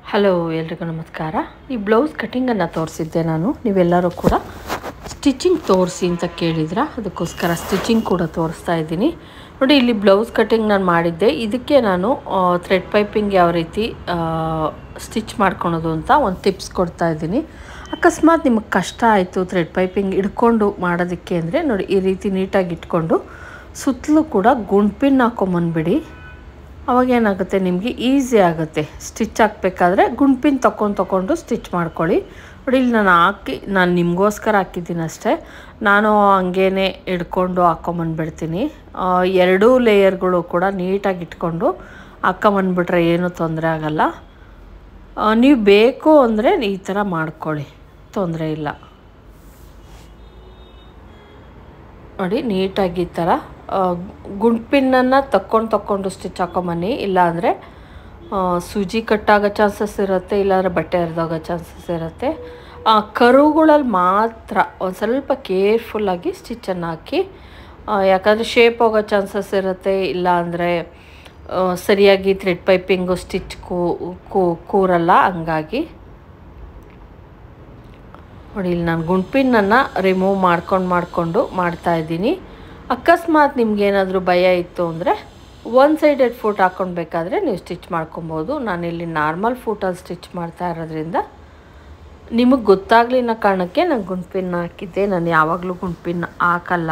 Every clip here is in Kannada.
ಹಲೋ ಎಲ್ರಿಗೂ ನಮಸ್ಕಾರ. ಈ ಬ್ಲೌಸ್ ಕಟ್ಟಿಂಗನ್ನು ತೋರಿಸಿದ್ದೆ ನಾನು. ನೀವೆಲ್ಲರೂ ಕೂಡ ಸ್ಟಿಚಿಂಗ್ ತೋರಿಸಿ ಅಂತ ಕೇಳಿದ್ರ, ಅದಕ್ಕೋಸ್ಕರ ಸ್ಟಿಚಿಂಗ್ ಕೂಡ ತೋರಿಸ್ತಾ ಇದ್ದೀನಿ. ನೋಡಿ, ಇಲ್ಲಿ ಬ್ಲೌಸ್ ಕಟ್ಟಿಂಗ್ ನಾನು ಮಾಡಿದ್ದೆ. ಇದಕ್ಕೆ ನಾನು ಥ್ರೆಡ್ ಪೈಪಿಂಗ್ ಯಾವ ರೀತಿ ಸ್ಟಿಚ್ ಮಾಡ್ಕೊಳೋದು ಅಂತ ಒಂದು ಟಿಪ್ಸ್ ಕೊಡ್ತಾ ಇದ್ದೀನಿ. ಅಕಸ್ಮಾತ್ ನಿಮಗೆ ಕಷ್ಟ ಆಯಿತು ಥ್ರೆಡ್ ಪೈಪಿಂಗ್ ಹಿಡ್ಕೊಂಡು ಮಾಡೋದಕ್ಕೆ ಅಂದರೆ ನೋಡಿ, ಈ ರೀತಿ ನೀಟಾಗಿ ಇಟ್ಕೊಂಡು ಸುತ್ತಲೂ ಕೂಡ ಗುಂಡ್ಪಿನ್ ಹಾಕೊಂಬಂದ್ಬಿಡಿ. ಅವಾಗೇನಾಗುತ್ತೆ, ನಿಮಗೆ ಈಸಿ ಆಗುತ್ತೆ. ಸ್ಟಿಚ್ ಹಾಕಬೇಕಾದ್ರೆ ಗುಂಡ್ಪಿನ್ ತಗೊಂಡು ಸ್ಟಿಚ್ ಮಾಡ್ಕೊಳ್ಳಿ. ನೋಡಿ, ಇಲ್ಲಿ ನಾನು ನಿಮಗೋಸ್ಕರ ಹಾಕಿದ್ದೀನಿ ಅಷ್ಟೇ. ನಾನು ಹಂಗೇ ಹಿಡ್ಕೊಂಡು ಹಾಕ್ಕೊಂಬಂದ್ಬಿಡ್ತೀನಿ. ಎರಡೂ ಲೇಯರ್ಗಳು ಕೂಡ ನೀಟಾಗಿ ಇಟ್ಕೊಂಡು ಹಾಕ್ಕೊಂಬಂದ್ಬಿಟ್ರೆ ಏನೂ ತೊಂದರೆ ಆಗೋಲ್ಲ. ನೀವು ಬೇಕು ಅಂದರೆ ಈ ಥರ ಮಾಡ್ಕೊಳ್ಳಿ, ತೊಂದರೆ ಇಲ್ಲ. ನೋಡಿ, ನೀಟಾಗಿ ಈ ಥರ ಗುಂಡ್ಪಿನ್ನನ್ನು ತಗೊಂಡು ಸ್ಟಿಚ್ ಹಾಕೊಂಬನ್ನಿ. ಇಲ್ಲಾಂದರೆ ಸೂಜಿ ಕಟ್ಟಾಗೋ ಚಾನ್ಸಸ್ ಇರುತ್ತೆ, ಇಲ್ಲಾಂದರೆ ಬಟ್ಟೆ ಹರಿದೋಗೋ ಚಾನ್ಸಸ್ ಇರುತ್ತೆ. ಕರುಗಳಲ್ಲಿ ಮಾತ್ರ ಒಂದು ಸ್ವಲ್ಪ ಕೇರ್ಫುಲ್ಲಾಗಿ ಸ್ಟಿಚ್ಚನ್ನು ಹಾಕಿ, ಯಾಕಂದರೆ ಶೇಪ್ ಹೋಗೋ ಚಾನ್ಸಸ್ ಇರುತ್ತೆ. ಇಲ್ಲಾಂದರೆ ಸರಿಯಾಗಿ ಥ್ರೆಡ್ ಪೈಪಿಂಗು ಸ್ಟಿಚ್ ಕೂರಲ್ಲ. ಹಂಗಾಗಿ ನೋಡಿ, ಇಲ್ಲಿ ನಾನು ಗುಂಡ್ಪಿನ್ನನ್ನು ರಿಮೂವ್ ಮಾಡ್ಕೊಂಡು ಮಾಡ್ತಾಯಿದ್ದೀನಿ. ಅಕಸ್ಮಾತ್ ನಿಮ್ಗೇನಾದರೂ ಭಯ ಇತ್ತು ಅಂದರೆ ಒನ್ ಸೈಡೆಡ್ ಫೂಟ್ ಹಾಕ್ಕೊಳ್ಬೇಕಾದ್ರೆ ನೀವು ಸ್ಟಿಚ್ ಮಾಡ್ಕೊಬೋದು. ನಾನಿಲ್ಲಿ ನಾರ್ಮಲ್ ಫೂಟಲ್ಲಿ ಸ್ಟಿಚ್ ಮಾಡ್ತಾ ಇರೋದ್ರಿಂದ ನಿಮಗೆ ಗೊತ್ತಾಗಲಿ ಅನ್ನೋ ಕಾರಣಕ್ಕೆ ನಾನು ಗುಂಡ್ಪಿನ್ ಹಾಕಿದ್ದೆ. ನಾನು ಯಾವಾಗಲೂ ಗುಂಡ್ಪಿನ್ ಹಾಕಲ್ಲ.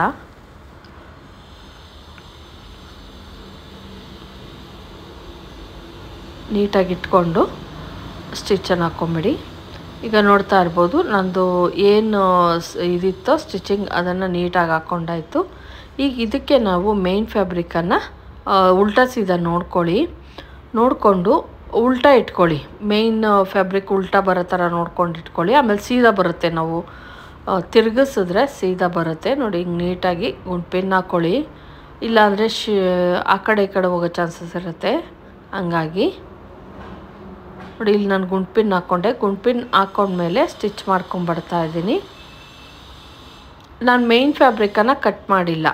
ನೀಟಾಗಿ ಇಟ್ಕೊಂಡು ಸ್ಟಿಚ್ಚನ್ನು ಹಾಕ್ಕೊಂಬಿಡಿ. ಈಗ ನೋಡ್ತಾ ಇರ್ಬೋದು, ನಂದು ಏನು ಇದಿತ್ತೋ ಸ್ಟಿಚಿಂಗ್ ಅದನ್ನು ನೀಟಾಗಿ ಹಾಕ್ಕೊಂಡಾಯಿತು. ಈಗ ಇದಕ್ಕೆ ನಾವು ಮೇನ್ ಫ್ಯಾಬ್ರಿಕನ್ನು ಉಲ್ಟಾ ಸೀದಾ ನೋಡಿಕೊಂಡು ಉಲ್ಟಾ ಇಟ್ಕೊಳ್ಳಿ. ಮೇನ್ ಫ್ಯಾಬ್ರಿಕ್ ಉಲ್ಟಾ ಬರೋ ಥರ ನೋಡ್ಕೊಂಡು ಇಟ್ಕೊಳ್ಳಿ. ಆಮೇಲೆ ಸೀದಾ ಬರುತ್ತೆ, ನಾವು ತಿರುಗಿಸಿದ್ರೆ ಸೀದಾ ಬರುತ್ತೆ. ನೋಡಿ, ಹಿಂಗೆ ನೀಟಾಗಿ ಗುಂಡ್ಪಿನ್ ಹಾಕ್ಕೊಳ್ಳಿ. ಇಲ್ಲಾಂದರೆ ಆ ಕಡೆ ಈ ಕಡೆ ಹೋಗೋ ಚಾನ್ಸಸ್ ಇರುತ್ತೆ. ಹಂಗಾಗಿ ನೋಡಿ, ಇಲ್ಲಿ ನಾನು ಗುಂಡ್ಪಿನ್ ಹಾಕ್ಕೊಂಡೆ. ಗುಂಡ್ಪಿನ್ ಹಾಕ್ಕೊಂಡ್ಮೇಲೆ ಸ್ಟಿಚ್ ಮಾಡ್ಕೊಂಡ್ಬರ್ತಾ ಇದ್ದೀನಿ. ನಾನು ಮೇನ್ ಫ್ಯಾಬ್ರಿಕನ್ನು ಕಟ್ ಮಾಡಿಲ್ಲ.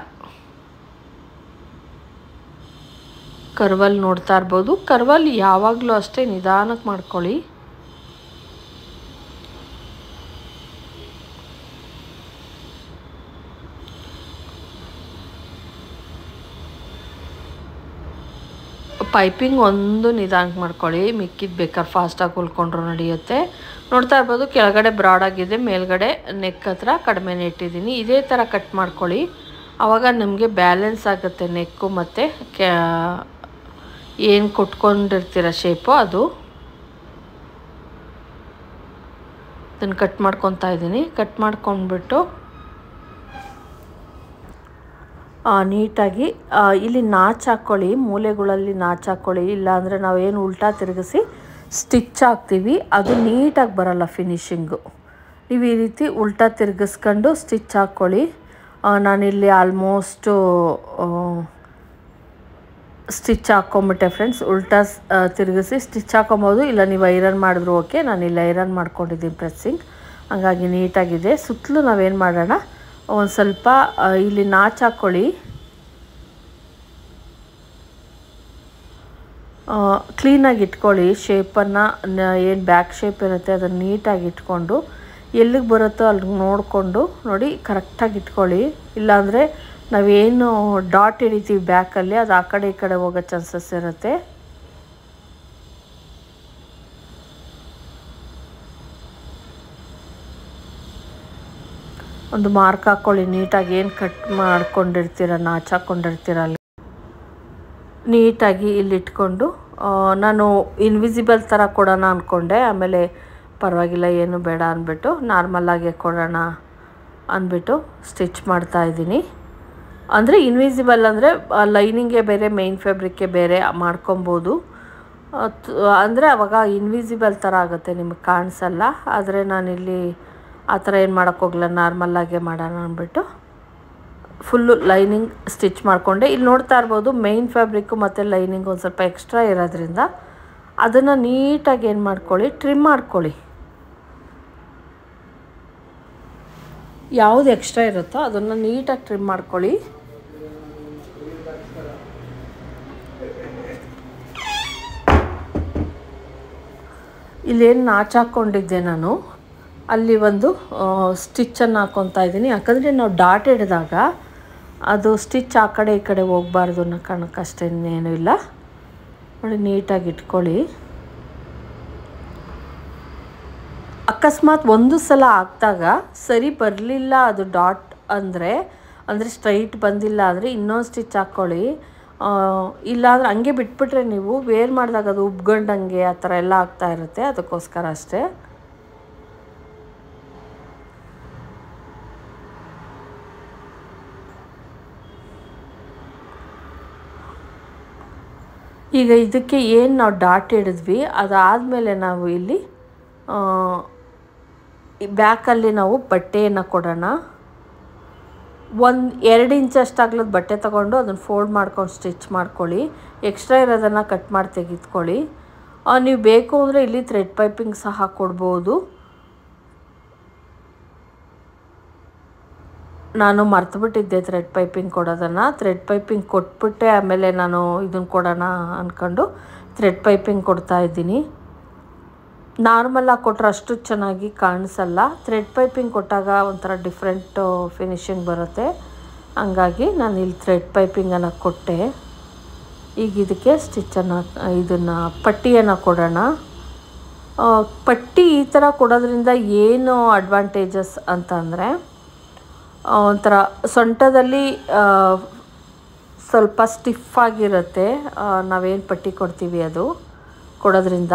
ಕರ್ವಲ್ಲಿ ನೋಡ್ತಾ ಇರ್ಬೋದು. ಕರ್ವಲ್ಲಿ ಯಾವಾಗಲೂ ಅಷ್ಟೇ ನಿಧಾನಕ್ಕೆ ಮಾಡ್ಕೊಳ್ಳಿ. ಪೈಪಿಂಗ್ ಒಂದು ನಿಧಾನಕ್ಕೆ ಮಾಡ್ಕೊಳ್ಳಿ. ಮಿಕ್ಕಿದ್ದು ಬೇಕಾದ್ರೆ ಫಾಸ್ಟಾಗಿ ಹೊಲ್ಕೊಂಡ್ರು ನಡೆಯುತ್ತೆ. ನೋಡ್ತಾ ಇರ್ಬೋದು, ಕೆಳಗಡೆ ಬ್ರಾಡಾಗಿದೆ, ಮೇಲ್ಗಡೆ ನೆಕ್ ಹತ್ರ ಕಡಿಮೆನೇ ಇಟ್ಟಿದ್ದೀನಿ. ಇದೇ ಥರ ಕಟ್ ಮಾಡ್ಕೊಳ್ಳಿ. ಆವಾಗ ನಮಗೆ ಬ್ಯಾಲೆನ್ಸ್ ಆಗುತ್ತೆ ನೆಕ್ಕು ಮತ್ತು ಏನು ಕೊಟ್ಕೊಂಡಿರ್ತೀರ ಶೇಪು ಅದು. ಅದನ್ನು ಕಟ್ ಮಾಡ್ಕೊತಾ ಇದ್ದೀನಿ. ಕಟ್ ಮಾಡ್ಕೊಂಡ್ಬಿಟ್ಟು ನೀಟಾಗಿ ಇಲ್ಲಿ ನಾಚು ಹಾಕ್ಕೊಳ್ಳಿ. ಮೂಲೆಗಳಲ್ಲಿ ನಾಚು ಹಾಕ್ಕೊಳ್ಳಿ. ಇಲ್ಲಾಂದರೆ ನಾವೇನು ಉಲ್ಟಾ ತಿರುಗಿಸಿ ಸ್ಟಿಚ್ ಹಾಕ್ತೀವಿ, ಅದು ನೀಟಾಗಿ ಬರೋಲ್ಲ ಫಿನಿಶಿಂಗು. ನೀವು ಈ ರೀತಿ ಉಲ್ಟಾ ತಿರುಗಿಸ್ಕೊಂಡು ಸ್ಟಿಚ್ ಹಾಕ್ಕೊಳ್ಳಿ. ನಾನಿಲ್ಲಿ ಆಲ್ಮೋಸ್ಟು ಸ್ಟಿಚ್ ಹಾಕ್ಕೊಂಬಿಟ್ಟೆ ಫ್ರೆಂಡ್ಸ್. ಉಲ್ಟಾ ತಿರುಗಿಸಿ ಸ್ಟಿಚ್ ಹಾಕ್ಕೊಬೋದು, ಇಲ್ಲ ನೀವು ಐರನ್ ಮಾಡಿದ್ರು ಓಕೆ. ನಾನಿಲ್ಲಿ ಐರನ್ ಮಾಡ್ಕೊಂಡಿದ್ದೀನಿ ಪ್ರೆಸ್ಸಿಂಗ್. ಹಂಗಾಗಿ ನೀಟಾಗಿದೆ. ಸುತ್ತಲೂ ನಾವೇನು ಮಾಡೋಣ, ಒಂದು ಸ್ವಲ್ಪ ಇಲ್ಲಿ ನಾಚು ಹಾಕ್ಕೊಳ್ಳಿ. ಕ್ಲೀನಾಗಿ ಇಟ್ಕೊಳ್ಳಿ. ಶೇಪನ್ನು ಏನು ಬ್ಯಾಕ್ ಶೇಪ್ ಇರುತ್ತೆ ಅದನ್ನು ನೀಟಾಗಿ ಇಟ್ಕೊಂಡು ಎಲ್ಲಿಗೆ ಬರುತ್ತೋ ಅಲ್ಲಿಗೆ ನೋಡಿಕೊಂಡು ನೋಡಿ ಕರೆಕ್ಟಾಗಿ ಇಟ್ಕೊಳ್ಳಿ. ಇಲ್ಲಾಂದರೆ ನಾವೇನು ಡಾಟ್ ಹಿಡಿತೀವಿ ಬ್ಯಾಕಲ್ಲಿ, ಅದು ಆ ಕಡೆ ಈ ಕಡೆ ಹೋಗೋ ಚಾನ್ಸಸ್ ಇರುತ್ತೆ. ಒಂದು ಮಾರ್ಕ್ ಹಾಕ್ಕೊಳ್ಳಿ ನೀಟಾಗಿ. ಏನು ಕಟ್ ಮಾಡ್ಕೊಂಡಿರ್ತೀರ, ನಾಚು ಹಾಕ್ಕೊಂಡಿರ್ತೀರ ಅಲ್ಲಿ ನೀಟಾಗಿ ಇಲ್ಲಿಟ್ಕೊಂಡು, ನಾನು ಇನ್ವಿಸಿಬಲ್ ಥರ ಕೊಡೋಣ ಅಂದ್ಕೊಂಡೆ. ಆಮೇಲೆ ಪರವಾಗಿಲ್ಲ, ಏನು ಬೇಡ ಅಂದ್ಬಿಟ್ಟು ನಾರ್ಮಲಾಗೆ ಕೊಡೋಣ ಅಂದ್ಬಿಟ್ಟು ಸ್ಟಿಚ್ ಮಾಡ್ತಾಯಿದ್ದೀನಿ. ಅಂದರೆ ಇನ್ವಿಸಿಬಲ್ ಅಂದರೆ ಲೈನಿಂಗೇ ಬೇರೆ ಮೇನ್ ಫ್ಯಾಬ್ರಿಕ್ಕೇ ಬೇರೆ ಮಾಡ್ಕೊಬೋದು. ಅಂದರೆ ಆವಾಗ ಇನ್ವಿಸಿಬಲ್ ಥರ ಆಗುತ್ತೆ, ನಿಮಗೆ ಕಾಣಿಸಲ್ಲ. ಆದರೆ ನಾನಿಲ್ಲಿ ಆ ಥರ ಏನು ಮಾಡೋಕ್ಕೋಗಲ್ಲ, ನಾರ್ಮಲ್ಲಾಗೆ ಮಾಡೋಣ ಅಂದ್ಬಿಟ್ಟು ಫುಲ್ಲು ಲೈನಿಂಗ್ ಸ್ಟಿಚ್ ಮಾಡಿಕೊಂಡೆ. ಇಲ್ಲಿ ನೋಡ್ತಾ ಇರ್ಬೋದು, ಮೇನ್ ಫ್ಯಾಬ್ರಿಕ್ಕು ಮತ್ತು ಲೈನಿಂಗ್ ಒಂದು ಸ್ವಲ್ಪ ಎಕ್ಸ್ಟ್ರಾ ಇರೋದ್ರಿಂದ ಅದನ್ನು ನೀಟಾಗಿ ಏನು ಮಾಡ್ಕೊಳ್ಳಿ, ಟ್ರಿಮ್ ಮಾಡ್ಕೊಳ್ಳಿ. ಯಾವುದು ಎಕ್ಸ್ಟ್ರಾ ಇರುತ್ತೋ ಅದನ್ನು ನೀಟಾಗಿ ಟ್ರಿಮ್ ಮಾಡ್ಕೊಳ್ಳಿ. ಇಲ್ಲೇನು ನಾಚ್ ಹಾಕ್ಕೊಂಡಿದ್ದೆ ನಾನು ಅಲ್ಲಿ ಒಂದು ಸ್ಟಿಚ್ಚನ್ನು ಹಾಕ್ಕೊತಾ ಇದ್ದೀನಿ. ಯಾಕಂದರೆ ನಾವು ಡಾಟ್ ಹಿಡಿದಾಗ ಅದು ಸ್ಟಿಚ್ ಆ ಕಡೆ ಈ ಕಡೆ ಹೋಗಬಾರ್ದು ಅನ್ನೋ ಕಾರಣಕ್ಕಷ್ಟೇ, ಇನ್ನೇನು ಇಲ್ಲ. ನೋಡಿ, ನೀಟಾಗಿ ಇಟ್ಕೊಳ್ಳಿ. ಅಕಸ್ಮಾತ್ ಒಂದು ಸಲ ಹಾಕಿದಾಗ ಸರಿ ಬರಲಿಲ್ಲ ಅದು ಡಾಟ್ ಅಂದರೆ ಸ್ಟ್ರೈಟ್ ಬಂದಿಲ್ಲ ಅಂದರೆ ಇನ್ನೊಂದು ಸ್ಟಿಚ್ ಹಾಕ್ಕೊಳ್ಳಿ. ಇಲ್ಲಾಂದ್ರೆ ಹಂಗೆ ಬಿಟ್ಬಿಟ್ರೆ ನೀವು ವೇರ್ ಮಾಡಿದಾಗ ಅದು ಉಬ್ಗಂಡಂಗೆ ಆ ಥರ ಎಲ್ಲ ಆಗ್ತಾ ಇರುತ್ತೆ. ಅದಕ್ಕೋಸ್ಕರ ಅಷ್ಟೇ. ಈಗ ಇದಕ್ಕೆ ಏನು ನಾವು ಡಾಟ್ ಹಿಡಿದ್ವಿ ಅದಾದಮೇಲೆ ನಾವು ಇಲ್ಲಿ ಬ್ಯಾಕಲ್ಲಿ ನಾವು ಬಟ್ಟೆಯನ್ನು ಕೊಡೋಣ. 1-2 ಇಂಚ್ ಅಷ್ಟಾಗ್ಲದ ಬಟ್ಟೆ ತೊಗೊಂಡು ಅದನ್ನು ಫೋಲ್ಡ್ ಮಾಡ್ಕೊಂಡು ಸ್ಟಿಚ್ ಮಾಡ್ಕೊಳ್ಳಿ. ಎಕ್ಸ್ಟ್ರಾ ಇರೋದನ್ನು ಕಟ್ ಮಾಡಿ ತೆಗೆದುಕೊಳ್ಳಿ. ನೀವು ಬೇಕು ಅಂದರೆ ಇಲ್ಲಿ ಥ್ರೆಡ್ ಪೈಪಿಂಗ್ ಸಹ ಕೊಡ್ಬೋದು. ನಾನು ಮರ್ತುಬಿಟ್ಟಿದ್ದೆ ಥ್ರೆಡ್ ಪೈಪಿಂಗ್ ಕೊಡೋದನ್ನು. ಥ್ರೆಡ್ ಪೈಪಿಂಗ್ ಕೊಟ್ಬಿಟ್ಟೆ ಆಮೇಲೆ ನಾನು ಇದನ್ನು ಕೊಡೋಣ ಅಂದ್ಕೊಂಡು ಥ್ರೆಡ್ ಪೈಪಿಂಗ್ ಕೊಡ್ತಾಯಿದ್ದೀನಿ. ನಾರ್ಮಲಾಗಿ ಕೊಟ್ಟರೆ ಅಷ್ಟು ಚೆನ್ನಾಗಿ ಕಾಣಿಸಲ್ಲ. ಥ್ರೆಡ್ ಪೈಪಿಂಗ್ ಕೊಟ್ಟಾಗ ಒಂಥರ ಡಿಫ್ರೆಂಟ್ ಫಿನಿಶಿಂಗ್ ಬರುತ್ತೆ. ಹಂಗಾಗಿ ನಾನು ಇಲ್ಲಿ ಥ್ರೆಡ್ ಪೈಪಿಂಗನ್ನು ಕೊಟ್ಟೆ. ಈಗ ಇದಕ್ಕೆ ಇದನ್ನು ಪಟ್ಟಿಯನ್ನು ಕೊಡೋಣ. ಪಟ್ಟಿ ಈ ಥರ ಕೊಡೋದ್ರಿಂದ ಏನು ಅಡ್ವಾಂಟೇಜಸ್ ಅಂತಂದರೆ, ಒಂಥರ ಸೊಂಟದಲ್ಲಿ ಸ್ವಲ್ಪ ಸ್ಟಿಫಾಗಿರುತ್ತೆ. ನಾವೇನು ಪಟ್ಟಿ ಕೊಡ್ತೀವಿ ಅದು ಕೊಡೋದ್ರಿಂದ.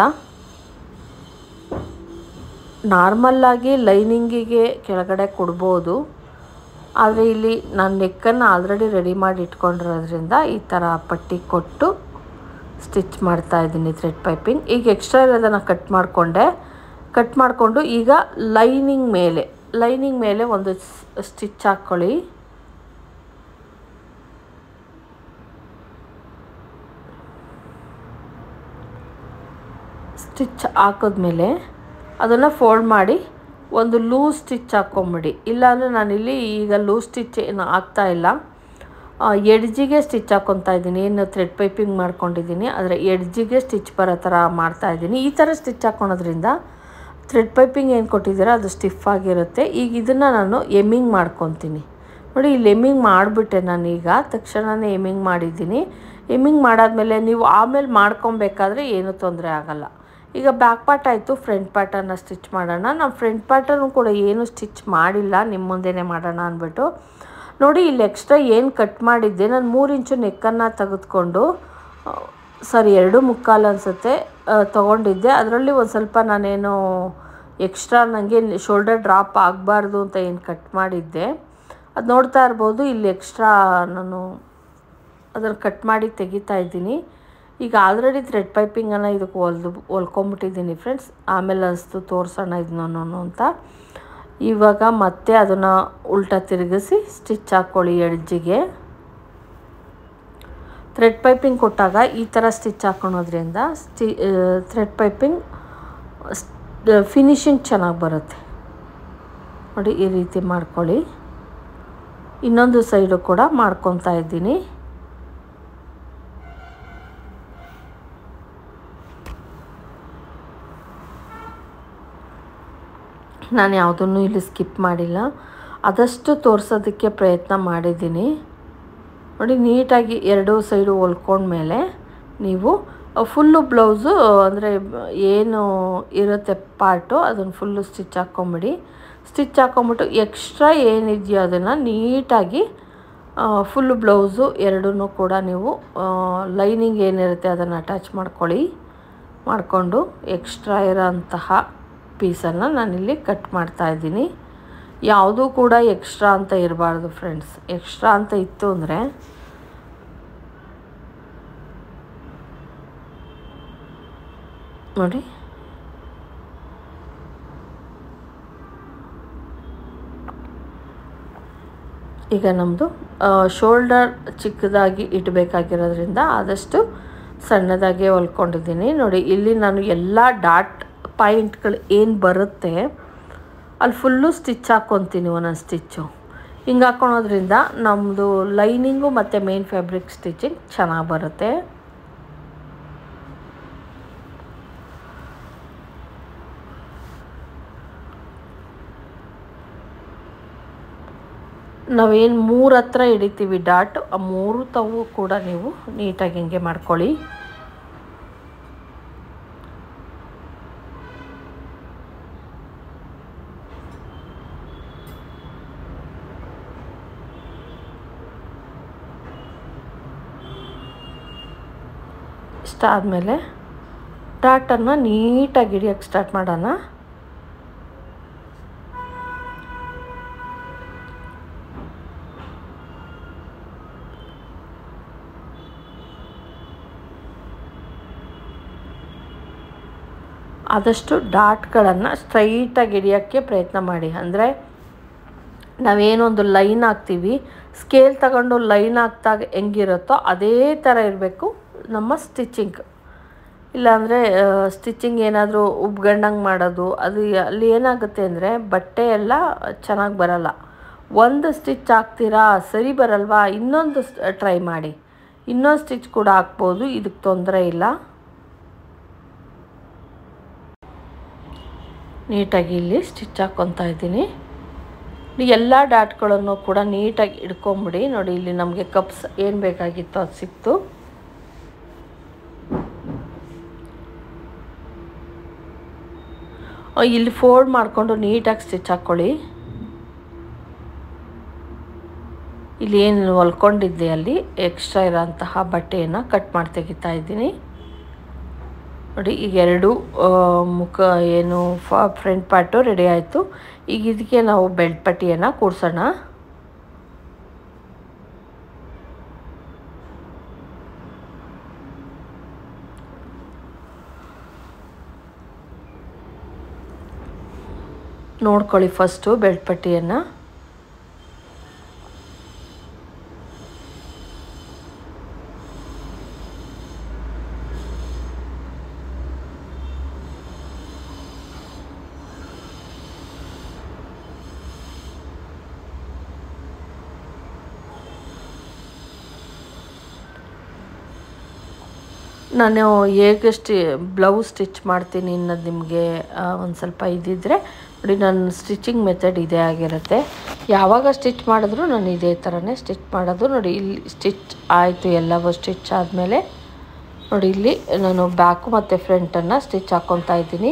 ನಾರ್ಮಲ್ಲಾಗಿ ಲೈನಿಂಗಿಗೆ ಕೆಳಗಡೆ ಕೊಡ್ಬೋದು, ಆದರೆ ಇಲ್ಲಿ ನಾನು ನೆಕ್ಕನ್ನು ಆಲ್ರೆಡಿ ರೆಡಿ ಮಾಡಿ ಇಟ್ಕೊಂಡಿರೋದ್ರಿಂದ ಈ ಥರ ಪಟ್ಟಿ ಕೊಟ್ಟು ಸ್ಟಿಚ್ ಮಾಡ್ತಾಯಿದ್ದೀನಿ ಥ್ರೆಡ್ ಪೈಪಿಂಗ್. ಈಗ ಎಕ್ಸ್ಟ್ರಾ ಇರೋದನ್ನು ಕಟ್ ಮಾಡಿಕೊಂಡು ಈಗ ಲೈನಿಂಗ್ ಮೇಲೆ ಒಂದು ಸ್ಟಿಚ್ ಹಾಕ್ಕೊಳ್ಳಿ. ಸ್ಟಿಚ್ ಹಾಕಿದ್ಮೇಲೆ ಅದನ್ನು ಫೋಲ್ಡ್ ಮಾಡಿ ಒಂದು ಲೂಸ್ ಸ್ಟಿಚ್ ಹಾಕ್ಕೊಂಬಿಡಿ. ಇಲ್ಲಾಂದರೆ ನಾನಿಲ್ಲಿ ಈಗ ಲೂಸ್ ಸ್ಟಿಚ್ ಏನು ಹಾಕ್ತಾಯಿಲ್ಲ, ಎಡ್ಜಿಗೆ ಸ್ಟಿಚ್ ಹಾಕ್ಕೊತಾ ಇದ್ದೀನಿ. ಏನು ಥ್ರೆಡ್ ಪೈಪಿಂಗ್ ಮಾಡ್ಕೊಂಡಿದ್ದೀನಿ ಅದರ ಎಡ್ಜಿಗೆ ಸ್ಟಿಚ್ ಬರೋ ಥರ ಮಾಡ್ತಾಯಿದ್ದೀನಿ. ಈ ಥರ ಸ್ಟಿಚ್ ಹಾಕ್ಕೊಳೋದ್ರಿಂದ ಥ್ರೆಡ್ ಪೈಪಿಂಗ್ ಏನು ಕೊಟ್ಟಿದ್ದೀರ ಅದು ಸ್ಟಿಫ್ ಆಗಿರುತ್ತೆ. ಈಗ ಇದನ್ನು ನಾನು ಎಮ್ಮಿಂಗ್ ಮಾಡ್ಕೊತೀನಿ. ನೋಡಿ, ಇಲ್ಲಿ ಎಮ್ಮಿಂಗ್ ಮಾಡಿಬಿಟ್ಟೆ ನಾನೀಗ ತಕ್ಷಣವೇ ಎಮ್ಮಿಂಗ್ ಮಾಡಿದ್ದೀನಿ. ಎಮ್ಮಿಂಗ್ ಮಾಡಾದಮೇಲೆ ನೀವು ಆಮೇಲೆ ಮಾಡ್ಕೊಬೇಕಾದ್ರೆ ಏನೂ ತೊಂದರೆ ಆಗೋಲ್ಲ. ಈಗ ಬ್ಯಾಕ್ ಪಾರ್ಟ್ ಆಯಿತು, ಫ್ರಂಟ್ ಪಾರ್ಟನ್ನು ಸ್ಟಿಚ್ ಮಾಡೋಣ. ನಾನು ಫ್ರಂಟ್ ಪಾರ್ಟನ್ನು ಕೂಡ ಏನು ಸ್ಟಿಚ್ ಮಾಡಿಲ್ಲ, ನಿಮ್ಮ ಮುಂದೆನೇ ಮಾಡೋಣ ಅಂದ್ಬಿಟ್ಟು. ನೋಡಿ, ಇಲ್ಲಿ ಎಕ್ಸ್ಟ್ರಾ ಏನು ಕಟ್ ಮಾಡಿದ್ದೆ, ನಾನು 3 ಇಂಚು ನೆಕ್ಕನ್ನು ತೆಗೆದುಕೊಂಡು 2.25 ಅನಿಸುತ್ತೆ ತೊಗೊಂಡಿದ್ದೆ. ಅದರಲ್ಲಿ ಒಂದು ಸ್ವಲ್ಪ ನಾನೇನು ಎಕ್ಸ್ಟ್ರಾ ನನಗೆ ಶೋಲ್ಡರ್ ಡ್ರಾಪ್ ಆಗಬಾರ್ದು ಅಂತ ಏನು ಕಟ್ ಮಾಡಿದ್ದೆ ಅದು ನೋಡ್ತಾ ಇರ್ಬೋದು. ಇಲ್ಲಿ ಎಕ್ಸ್ಟ್ರಾ ನಾನು ಅದನ್ನು ಕಟ್ ಮಾಡಿ ತೆಗಿತಾ ಇದ್ದೀನಿ. ಈಗ ಆಲ್ರೆಡಿ ಥ್ರೆಡ್ ಪೈಪಿಂಗನ್ನು ಇದಕ್ಕೆ ಹೊಲ್ಕೊಂಬಿಟ್ಟಿದ್ದೀನಿ ಫ್ರೆಂಡ್ಸ್. ಆಮೇಲೆ ಅನಿಸ್ತು ತೋರಿಸೋಣ ಇದನ್ನು ಅಂತ. ಇವಾಗ ಮತ್ತೆ ಅದನ್ನು ಉಲ್ಟಾ ತಿರುಗಿಸಿ ಸ್ಟಿಚ್ ಹಾಕ್ಕೊಳ್ಳಿ ಎಡ್ಜಿಗೆ. ಥ್ರೆಡ್ ಪೈಪಿಂಗ್ ಕೊಟ್ಟಾಗ ಈ ಥರ ಸ್ಟಿಚ್ ಹಾಕ್ಕೊಳೋದ್ರಿಂದ ಥ್ರೆಡ್ ಪೈಪಿಂಗ್ ಫಿನಿಶಿಂಗ್ ಚೆನ್ನಾಗಿ ಬರುತ್ತೆ. ನೋಡಿ, ಈ ರೀತಿ ಮಾಡ್ಕೊಳ್ಳಿ. ಇನ್ನೊಂದು ಸೈಡು ಕೂಡ ಮಾಡ್ಕೊತಾ ಇದ್ದೀನಿ. ನಾನು ಯಾವುದನ್ನು ಇಲ್ಲಿ ಸ್ಕಿಪ್ ಮಾಡಿಲ್ಲ, ಆದಷ್ಟು ತೋರಿಸೋದಕ್ಕೆ ಪ್ರಯತ್ನ ಮಾಡಿದ್ದೀನಿ. ನೋಡಿ, ನೀಟಾಗಿ 2 ಸೈಡು ಹೊಲ್ಕೊಂಡ್ಮೇಲೆ ನೀವು ಫುಲ್ಲು ಬ್ಲೌಸು ಅಂದರೆ ಏನು ಇರುತ್ತೆ ಪಾರ್ಟು ಅದನ್ನು ಫುಲ್ಲು ಸ್ಟಿಚ್ ಹಾಕ್ಕೊಂಬಿಡಿ. ಸ್ಟಿಚ್ ಹಾಕ್ಕೊಂಬಿಟ್ಟು ಎಕ್ಸ್ಟ್ರಾ ಏನಿದೆಯೋ ಅದನ್ನು ನೀಟಾಗಿ ಫುಲ್ಲು ಬ್ಲೌಸು ಎರಡೂ ಕೂಡ ನೀವು ಲೈನಿಂಗ್ ಏನಿರುತ್ತೆ ಅದನ್ನು ಅಟ್ಯಾಚ್ ಮಾಡಿಕೊಂಡು ಎಕ್ಸ್ಟ್ರಾ ಇರೋಂತಹ ಪೀಸನ್ನು ನಾನಿಲ್ಲಿ ಕಟ್ ಮಾಡ್ತಾಯಿದ್ದೀನಿ. ಯಾವುದೂ ಕೂಡ ಎಕ್ಸ್ಟ್ರಾ ಅಂತ ಇರಬಾರ್ದು ಫ್ರೆಂಡ್ಸ್. ಎಕ್ಸ್ಟ್ರಾ ಅಂತ ಇತ್ತು ಅಂದರೆ ನೋಡಿ, ಈಗ ನಮ್ಮದು ಶೋಲ್ಡರ್ ಚಿಕ್ಕದಾಗಿ ಇಡಬೇಕಾಗಿರೋದ್ರಿಂದ ಆದಷ್ಟು ಸಣ್ಣದಾಗೆ ಹೊಲ್ಕೊಂಡಿದ್ದೀನಿ. ನೋಡಿ, ಇಲ್ಲಿ ನಾನು ಎಲ್ಲ ಡಾಟ್ ಪಾಯಿಂಟ್ಗಳು ಏನು ಬರುತ್ತೆ ಅಲ್ಲಿ ಫುಲ್ಲು ಸ್ಟಿಚ್ ಹಾಕ್ಕೊತೀನಿ, ಒಂದೊಂದು ಸ್ಟಿಚ್ಚು. ಹಿಂಗೆ ಹಾಕ್ಕೊಳೋದ್ರಿಂದ ನಮ್ಮದು ಲೈನಿಂಗು ಮತ್ತು ಮೇನ್ ಫ್ಯಾಬ್ರಿಕ್ ಸ್ಟಿಚಿಂಗ್ ಚೆನ್ನಾಗಿ ಬರುತ್ತೆ. ನಾವೇನು 3 ಹತ್ರ ಹಿಡಿತೀವಿ ಡಾಟ್, ಆ 3 ತಾವು ಕೂಡ ನೀವು ನೀಟಾಗಿ ಹಿಂಗೆ ಮಾಡ್ಕೊಳ್ಳಿ. ಇಷ್ಟಾದಮೇಲೆ ಡಾಟನ್ನು ನೀಟಾಗಿ ಹಿಡಿಯೋಕ್ಕೆ ಸ್ಟಾರ್ಟ್ ಮಾಡೋಣ. ಆದಷ್ಟು ಡಾಟ್ಗಳನ್ನು ಸ್ಟ್ರೈಟಾಗಿ ಹಿಡಿಯೋಕ್ಕೆ ಪ್ರಯತ್ನ ಮಾಡಿ. ಅಂದರೆ ನಾವೇನೊಂದು ಲೈನ್ ಹಾಕ್ತೀವಿ, ಸ್ಕೇಲ್ ತಗೊಂಡು ಲೈನ್ ಹಾಕ್ದಾಗ ಹೆಂಗಿರುತ್ತೋ ಅದೇ ಥರ ಇರಬೇಕು ನಮ್ಮ ಸ್ಟಿಚಿಂಗ್. ಇಲ್ಲಾಂದರೆ ಸ್ಟಿಚಿಂಗ್ ಏನಾದರೂ ಉಬ್ಗಂಡಂಗೆ ಮಾಡೋದು, ಅದು ಅಲ್ಲಿ ಏನಾಗುತ್ತೆ ಅಂದರೆ ಬಟ್ಟೆ ಎಲ್ಲ ಚೆನ್ನಾಗಿ ಬರಲ್ಲ. ಒಂದು ಸ್ಟಿಚ್ ಹಾಕ್ತೀರಾ ಸರಿ ಬರಲ್ವಾ, ಇನ್ನೊಂದು ಟ್ರೈ ಮಾಡಿ, ಇನ್ನೊಂದು ಸ್ಟಿಚ್ ಕೂಡ ಹಾಕ್ಬೋದು, ಇದಕ್ಕೆ ತೊಂದರೆ ಇಲ್ಲ. ನೀಟಾಗಿ ಇಲ್ಲಿ ಸ್ಟಿಚ್ ಹಾಕ್ಕೊತಾ ಇದ್ದೀನಿ. ಎಲ್ಲ ಡಾಟ್ಗಳನ್ನು ಕೂಡ ನೀಟಾಗಿ ಹಿಡ್ಕೊಂಬಿಡಿ. ನೋಡಿ ಇಲ್ಲಿ ನಮಗೆ ಕಪ್ಸ್ ಏನು ಬೇಕಾಗಿತ್ತು ಅದು ಸಿಕ್ತು. ಇಲ್ಲಿ ಫೋಲ್ಡ್ ಮಾಡಿಕೊಂಡು ನೀಟಾಗಿ ಸ್ಟಿಚ್ ಹಾಕ್ಕೊಳ್ಳಿ. ಇಲ್ಲಿ ಏನು ಹೊಲ್ಕೊಂಡಿದ್ದೆ ಅಲ್ಲಿ ಎಕ್ಸ್ಟ್ರಾ ಇರೋಂತಹ ಬಟ್ಟೆಯನ್ನು ಕಟ್ ಮಾಡಿ ತೆಗಿತಾ ಇದ್ದೀನಿ. ನೋಡಿ ಈಗ 2 ಮುಖ ಏನು ಫ್ರಂಟ್ ಪಾರ್ಟು ರೆಡಿ ಆಯಿತು. ಈಗ ಇದಕ್ಕೆ ನಾವು ಬೆಲ್ಟ್ ಪಟ್ಟಿಯನ್ನು ಕೂರಿಸೋಣ. ನೋಡ್ಕೊಳ್ಳಿ ಫಸ್ಟು ಬೆಲ್ಟ್ ಪಟ್ಟಿಯನ್ನು. ನಾನು ಹೇಗೆ ಬ್ಲೌಸ್ ಸ್ಟಿಚ್ ಮಾಡ್ತೀನಿ ಅನ್ನೋದು ನಿಮಗೆ ಒಂದು ಸ್ವಲ್ಪ ಇದ್ದಿದ್ದರೆ ನೋಡಿ, ನನ್ನ ಸ್ಟಿಚಿಂಗ್ ಮೆಥಡ್ ಇದೇ ಆಗಿರುತ್ತೆ. ಯಾವಾಗ ಸ್ಟಿಚ್ ಮಾಡಿದ್ರು ನಾನು ಇದೇ ಥರನೇ ಸ್ಟಿಚ್ ಮಾಡೋದು. ನೋಡಿ ಇಲ್ಲಿ ಸ್ಟಿಚ್ ಆಯಿತು, ಎಲ್ಲವೂ ಸ್ಟಿಚ್ ಆದಮೇಲೆ ನೋಡಿ ಇಲ್ಲಿ ನಾನು ಬ್ಯಾಕು ಮತ್ತು ಫ್ರಂಟನ್ನು ಸ್ಟಿಚ್ ಹಾಕ್ಕೊತಾ ಇದ್ದೀನಿ.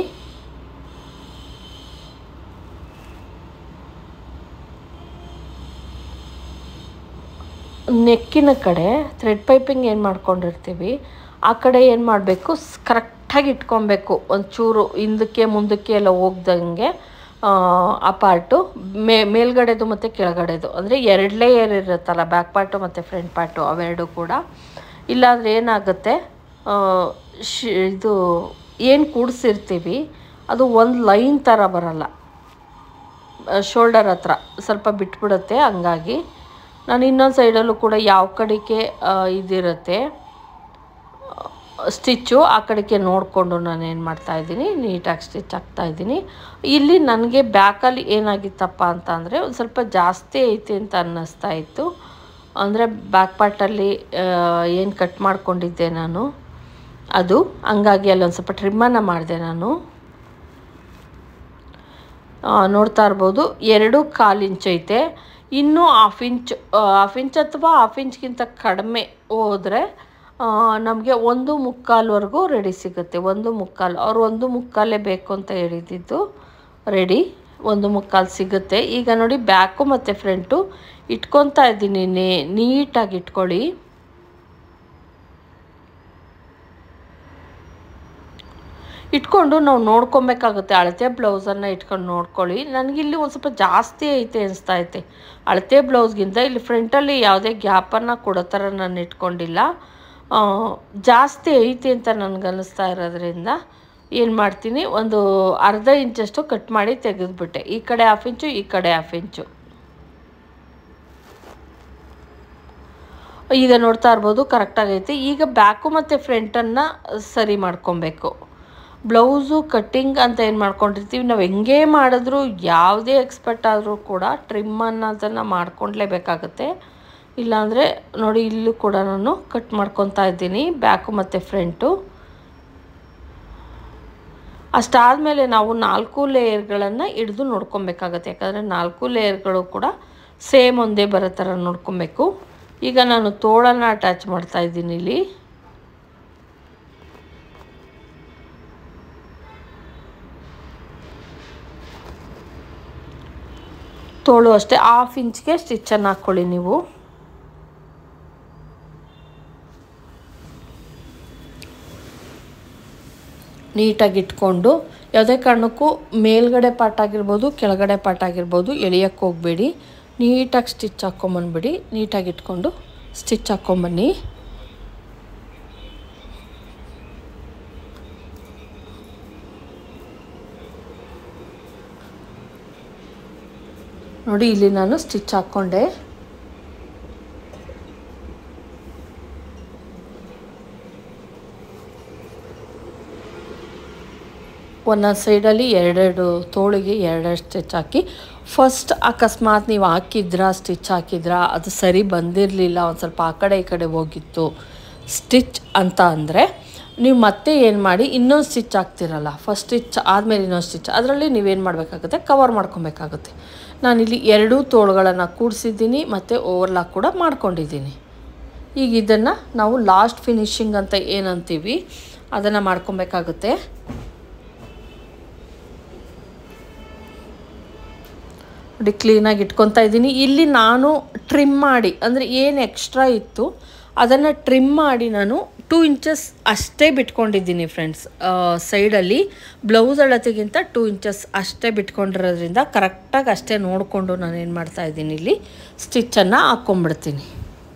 ನೆಕ್ಕಿನ ಕಡೆ ಥ್ರೆಡ್ ಪೈಪಿಂಗ್ ಏನು ಮಾಡ್ಕೊಂಡಿರ್ತೀವಿ ಆ ಕಡೆ ಏನು ಮಾಡಬೇಕು, ಕರೆಕ್ಟಾಗಿ ಇಟ್ಕೊಬೇಕು. ಒಂಚೂರು ಹಿಂದಕ್ಕೆ ಮುಂದಕ್ಕೆ ಎಲ್ಲ ಹೋಗ್ದಂಗೆ ಆ ಪಾರ್ಟು ಮೇಲ್ಗಡೆದು ಮತ್ತು ಕೆಳಗಡೆದು, ಅಂದರೆ 2 ಲೇಯರ್ ಇರುತ್ತಲ್ಲ, ಬ್ಯಾಕ್ ಪಾರ್ಟು ಮತ್ತು ಫ್ರಂಟ್ ಪಾರ್ಟು ಅವೆರಡು ಕೂಡ. ಇಲ್ಲಾಂದರೆ ಏನಾಗುತ್ತೆ, ಇದು ಏನು ಕೂಡಿಸಿರ್ತೀವಿ ಅದು ಒಂದು ಲೈನ್ ಥರ ಬರಲ್ಲ, ಶೋಲ್ಡರ್ ಹತ್ರ ಸ್ವಲ್ಪ ಬಿಟ್ಬಿಡುತ್ತೆ. ಹಂಗಾಗಿ ನಾನು ಇನ್ನೊಂದು ಸೈಡಲ್ಲೂ ಕೂಡ ಯಾವ ಕಡೆಗೆ ಇದಿರುತ್ತೆ ಸ್ಟಿಚ್ಚು ಆ ಕಡೆಗೆ ನೋಡಿಕೊಂಡು ನಾನು ಏನು ಮಾಡ್ತಾಯಿದ್ದೀನಿ, ನೀಟಾಗಿ ಸ್ಟಿಚ್ ಹಾಕ್ತಾಯಿದ್ದೀನಿ. ಇಲ್ಲಿ ನನಗೆ ಬ್ಯಾಕಲ್ಲಿ ಏನಾಗಿತ್ತಪ್ಪ ಅಂತ ಅಂದರೆ ಒಂದು ಸ್ವಲ್ಪ ಜಾಸ್ತಿ ಐತೆ ಅಂತ ಅನ್ನಿಸ್ತಾ ಇತ್ತು. ಅಂದರೆ ಬ್ಯಾಕ್ ಪಾರ್ಟಲ್ಲಿ ಏನು ಕಟ್ ಮಾಡ್ಕೊಂಡಿದ್ದೆ ನಾನು ಅದು, ಹಂಗಾಗಿ ಅಲ್ಲಿ ಒಂದು ಸ್ವಲ್ಪ ಟ್ರಿಮ್ಮನ್ನು ಮಾಡಿದೆ ನಾನು. ನೋಡ್ತಾ ಇರ್ಬೋದು 2.25 ಇಂಚ್ ಐತೆ. ಇನ್ನೂ ಹಾಫ್ ಇಂಚ್ ಅಥವಾ ಹಾಫ್ ಇಂಚ್ಗಿಂತ ಕಡಿಮೆ ಹೋದರೆ ನಮಗೆ 1.25ವರೆಗೂ ರೆಡಿ ಸಿಗುತ್ತೆ. 1.25 ಅವ್ರು 1.25 ಬೇಕು ಅಂತ ಹೇಳಿದ್ದು, ರೆಡಿ 1.25 ಸಿಗುತ್ತೆ. ಈಗ ನೋಡಿ ಬ್ಯಾಕು ಮತ್ತು ಫ್ರಂಟು ಇಟ್ಕೊತಾ ಇದ್ದೀನಿ. ನೀಟಾಗಿ ಇಟ್ಕೊಳ್ಳಿ. ಇಟ್ಕೊಂಡು ನಾವು ನೋಡ್ಕೊಬೇಕಾಗುತ್ತೆ. ಅಳತೆ ಬ್ಲೌಸನ್ನು ಇಟ್ಕೊಂಡು ನೋಡ್ಕೊಳ್ಳಿ. ನನಗಿಲ್ಲಿ ಒಂದು ಸ್ವಲ್ಪ ಜಾಸ್ತಿ ಐತೆ ಅನಿಸ್ತಾ ಐತೆ ಅಳತೆ ಬ್ಲೌಸ್ಗಿಂತ. ಇಲ್ಲಿ ಫ್ರಂಟಲ್ಲಿ ಯಾವುದೇ ಗ್ಯಾಪನ್ನು ಕೊಡೋ ಥರ ನಾನು ಇಟ್ಕೊಂಡಿಲ್ಲ, ಜಾಸ್ತಿ ಐತೆ ಅಂತ ನನಗನ್ನಿಸ್ತಾ ಇರೋದ್ರಿಂದ ಏನು ಮಾಡ್ತೀನಿ, ಒಂದು ಅರ್ಧ ಇಂಚಷ್ಟು ಕಟ್ ಮಾಡಿ ತೆಗೆದುಬಿಟ್ಟೆ. ಈ ಕಡೆ ಹಾಫ್ ಇಂಚು, ಈ ಕಡೆ ಹಾಫ್ ಇಂಚು. ಈಗ ನೋಡ್ತಾ ಇರ್ಬೋದು ಕರೆಕ್ಟಾಗೈತೆ. ಈಗ ಬ್ಯಾಕು ಮತ್ತು ಫ್ರಂಟನ್ನು ಸರಿ ಮಾಡ್ಕೊಬೇಕು. ಬ್ಲೌಸು ಕಟ್ಟಿಂಗ್ ಅಂತ ಏನು ಮಾಡ್ಕೊಂಡಿರ್ತೀವಿ ನಾವು, ಹೆಂಗೇ ಮಾಡಿದ್ರು ಯಾವುದೇ ಎಕ್ಸ್ಪರ್ಟ್ ಆದರೂ ಕೂಡ ಟ್ರಿಮ್ ಅನ್ನೋದನ್ನು ಮಾಡ್ಕೊಳ್ಲೇಬೇಕಾಗುತ್ತೆ. ಇಲ್ಲಾಂದರೆ ನೋಡಿ ಇಲ್ಲೂ ಕೂಡ ನಾನು ಕಟ್ ಮಾಡ್ಕೊತಾ ಇದ್ದೀನಿ ಬ್ಯಾಕು ಮತ್ತು ಫ್ರಂಟು. ಅಷ್ಟಾದಮೇಲೆ ನಾವು 4 ಲೇಯರ್ಗಳನ್ನು ಹಿಡಿದು ನೋಡ್ಕೊಬೇಕಾಗತ್ತೆ. ಯಾಕಂದರೆ 4 ಲೇಯರ್ಗಳು ಕೂಡ ಸೇಮ್ ಒಂದೇ ಬರೋ ಥರ ನೋಡ್ಕೊಬೇಕು. ಈಗ ನಾನು ತೋಳನ್ನು ಅಟ್ಯಾಚ್ ಮಾಡ್ತಾಯಿದ್ದೀನಿ ಇಲ್ಲಿ. ತೋಳು ಅಷ್ಟೇ 1/2 ಇಂಚ್ಗೆ ಸ್ಟಿಚ್ಚನ್ನು ಹಾಕ್ಕೊಳ್ಳಿ ನೀವು. ನೀಟಾಗಿ ಇಟ್ಕೊಂಡು ಯಾವುದೇ ಕಾರಣಕ್ಕೂ ಮೇಲ್ಗಡೆ ಪಾರ್ಟ್ ಆಗಿರ್ಬೋದು ಕೆಳಗಡೆ ಪಾರ್ಟ್ ಆಗಿರ್ಬೋದು ಎಳೆಯೋಕ್ಕೆ ಹೋಗಬೇಡಿ. ನೀಟಾಗಿ ಸ್ಟಿಚ್ ಹಾಕ್ಕೊಂಬಂದ್ಬಿಡಿ. ನೀಟಾಗಿ ಇಟ್ಕೊಂಡು ಸ್ಟಿಚ್ ಹಾಕ್ಕೊಂಬನ್ನಿ. ನೋಡಿ ಇಲ್ಲಿ ನಾನು ಸ್ಟಿಚ್ ಹಾಕ್ಕೊಂಡೆ. ಒಂದೊಂದು ಸೈಡಲ್ಲಿ 2 ತೋಳಿಗೆ 2 ಸ್ಟಿಚ್ ಹಾಕಿ, ಫಸ್ಟ್ ಅಕಸ್ಮಾತ್ ನೀವು ಸ್ಟಿಚ್ ಹಾಕಿದ್ರಾ ಅದು ಸರಿ ಬಂದಿರಲಿಲ್ಲ, ಒಂದು ಸ್ವಲ್ಪ ಆ ಕಡೆ ಈ ಕಡೆ ಹೋಗಿತ್ತು ಸ್ಟಿಚ್ ಅಂತ ಅಂದರೆ ನೀವು ಮತ್ತೆ ಏನು ಮಾಡಿ, ಇನ್ನೊಂದು ಸ್ಟಿಚ್ ಹಾಕ್ತಿರಲ್ಲ, ಫಸ್ಟ್ ಸ್ಟಿಚ್ ಆದಮೇಲೆ ಇನ್ನೊಂದು ಸ್ಟಿಚ್, ಅದರಲ್ಲಿ ನೀವೇನು ಮಾಡಬೇಕಾಗುತ್ತೆ, ಕವರ್ ಮಾಡ್ಕೊಬೇಕಾಗುತ್ತೆ. ನಾನಿಲ್ಲಿ 2 ತೋಳುಗಳನ್ನು ಕೂಡಿಸಿದ್ದೀನಿ ಮತ್ತು ಓವರ್ಲಾಕ್ ಕೂಡ ಮಾಡ್ಕೊಂಡಿದ್ದೀನಿ. ಈಗ ಇದನ್ನು ನಾವು ಲಾಸ್ಟ್ ಫಿನಿಶಿಂಗ್ ಅಂತ ಏನಂತೀವಿ ಅದನ್ನು ಮಾಡ್ಕೊಬೇಕಾಗುತ್ತೆ. ನೋಡಿ ಕ್ಲೀನಾಗಿ ಇಟ್ಕೊತಾ ಇದ್ದೀನಿ. ಇಲ್ಲಿ ನಾನು ಟ್ರಿಮ್ ಮಾಡಿ, ಅಂದರೆ ಏನು ಎಕ್ಸ್ಟ್ರಾ ಇತ್ತು ಅದನ್ನು ಟ್ರಿಮ್ ಮಾಡಿ ನಾನು 2 ಇಂಚಸ್ ಅಷ್ಟೇ ಬಿಟ್ಕೊಂಡಿದ್ದೀನಿ ಫ್ರೆಂಡ್ಸ್. ಸೈಡಲ್ಲಿ ಬ್ಲೌಸ್ ಅಳತೆಗಿಂತ 2 ಇಂಚಸ್ ಅಷ್ಟೇ ಬಿಟ್ಕೊಂಡಿರೋದ್ರಿಂದ ಕರೆಕ್ಟಾಗಿ ಅಷ್ಟೇ ನೋಡಿಕೊಂಡು ನಾನು ಏನು ಮಾಡ್ತಾಯಿದ್ದೀನಿ, ಇಲ್ಲಿ ಸ್ಟಿಚ್ಚನ್ನು ಹಾಕ್ಕೊಂಬಿಡ್ತೀನಿ.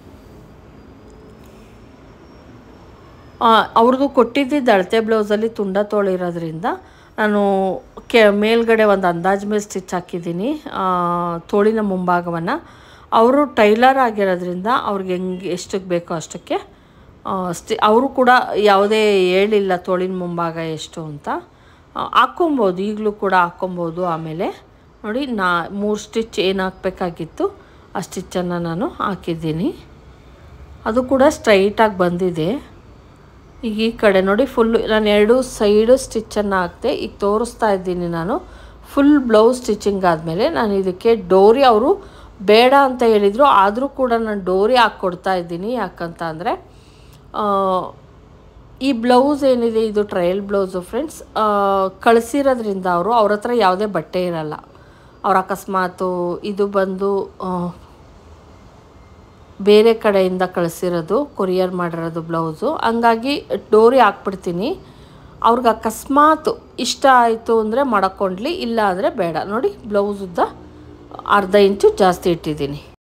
ಅವ್ರದ್ದು ಕೊಟ್ಟಿದ್ದಿದ್ದು ಅಳತೆ ಬ್ಲೌಸಲ್ಲಿ ತುಂಡ ತೋಳಿರೋದ್ರಿಂದ ನಾನು ಮೇಲ್ಗಡೆ ಒಂದು ಅಂದಾಜು ಮೇಲೆ ಸ್ಟಿಚ್ ಹಾಕಿದ್ದೀನಿ ತೋಳಿನ ಮುಂಭಾಗವನ್ನು. ಅವರು ಟೈಲರ್ ಆಗಿರೋದ್ರಿಂದ ಅವ್ರಿಗೆ ಎಷ್ಟಕ್ಕೆ ಬೇಕೋ ಅಷ್ಟಕ್ಕೆ ಅವರು ಕೂಡ ಯಾವುದೇ ಹೇಳಿಲ್ಲ ತೋಳಿನ ಮುಂಭಾಗ ಎಷ್ಟು ಅಂತ. ಹಾಕ್ಕೊಬೋದು, ಈಗಲೂ ಕೂಡ ಹಾಕ್ಕೊಬೋದು. ಆಮೇಲೆ ನೋಡಿ 3 ಸ್ಟಿಚ್ ಏನು ಹಾಕಬೇಕಾಗಿತ್ತು ಆ ಸ್ಟಿಚ್ಚನ್ನು ನಾನು ಹಾಕಿದ್ದೀನಿ. ಅದು ಕೂಡ ಸ್ಟ್ರೈಟಾಗಿ ಬಂದಿದೆ. ಈಗ ಈ ಕಡೆ ನೋಡಿ ಫುಲ್ಲು ನಾನು 2 ಸೈಡು ಸ್ಟಿಚ್ಚನ್ನು ಹಾಕಿದೆ. ಈಗ ತೋರಿಸ್ತಾ ಇದ್ದೀನಿ ನಾನು ಫುಲ್ ಬ್ಲೌಸ್ ಸ್ಟಿಚಿಂಗ್ ಆದಮೇಲೆ ನಾನು ಇದಕ್ಕೆ ಡೋರಿ ಅವರು ಬೇಡ ಅಂತ ಹೇಳಿದರು, ಆದರೂ ಕೂಡ ನಾನು ಡೋರಿ ಹಾಕ್ಕೊಡ್ತಾ ಇದ್ದೀನಿ. ಯಾಕಂತ ಅಂದರೆ ಈ ಬ್ಲೌಸ್ ಏನಿದೆ ಇದು ಟ್ರಯಲ್ ಬ್ಲೌಸು ಫ್ರೆಂಡ್ಸ್. ಕಳಿಸಿರೋದ್ರಿಂದ ಅವ್ರ ಹತ್ರ ಯಾವುದೇ ಬಟ್ಟೆ ಇರಲ್ಲ. ಅವ್ರು ಅಕಸ್ಮಾತು ಇದು ಬಂದು ಬೇರೆ ಕಡೆಯಿಂದ ಕಳಿಸಿರೋದು, ಕೊರಿಯರ್ ಮಾಡಿರೋದು ಬ್ಲೌಸು, ಹಂಗಾಗಿ ಡೋರಿ ಹಾಕ್ಬಿಡ್ತೀನಿ. ಅವ್ರಿಗೆ ಅಕಸ್ಮಾತ್ ಇಷ್ಟ ಆಯಿತು ಅಂದರೆ ಮಡಕೊಂಡ್ಲಿ, ಇಲ್ಲ ಅಂದರೆ ಬೇಡ. ನೋಡಿ ಬ್ಲೌಸ್ ಉದ್ದ 1/2 ಇಂಚು ಜಾಸ್ತಿ ಇಟ್ಟಿದ್ದೀನಿ.